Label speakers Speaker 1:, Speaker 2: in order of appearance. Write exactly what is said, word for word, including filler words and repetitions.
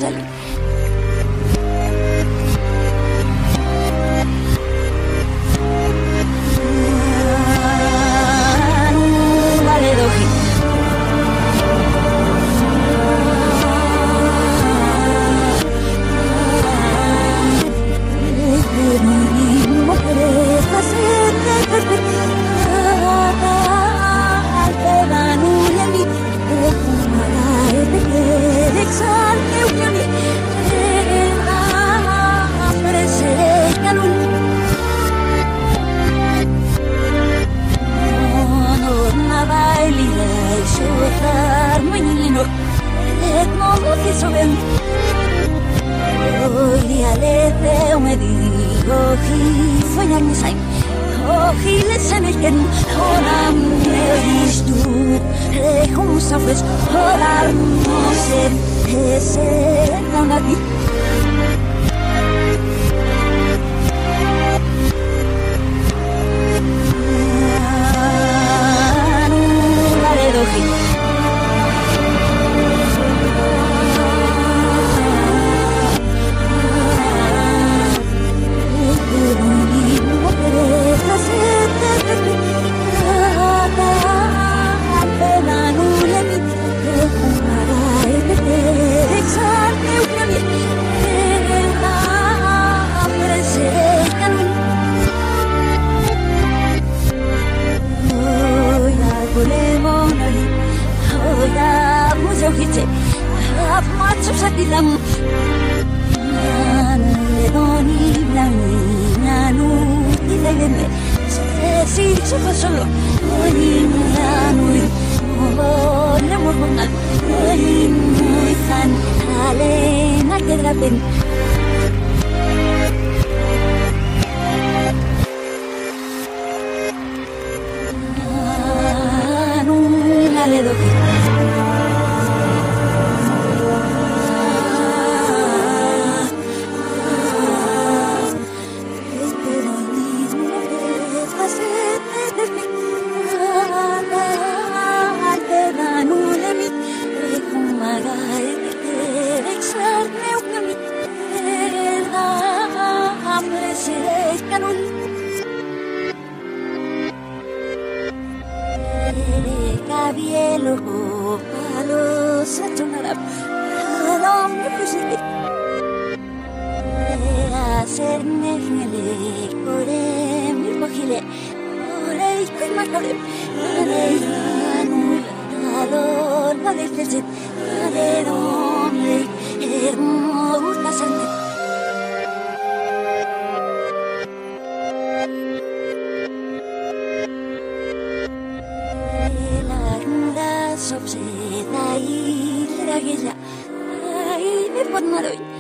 Speaker 1: sali. Vale, doji. Hoy día le veo me digo que soñar mi sai hoy le se me queden ahora me bist du como sabes ahora no sé ese nada di vale doji. Si se fa solo ogni anno le mormonal ogni fan alena che da ben non le do Cabielo palo satonara palo me pusiste hacerme gele ore mi cogile ore y que me core ore anu palo la de fece ore donde hermosa sangre Obseda y la guilla, ay, me formaron.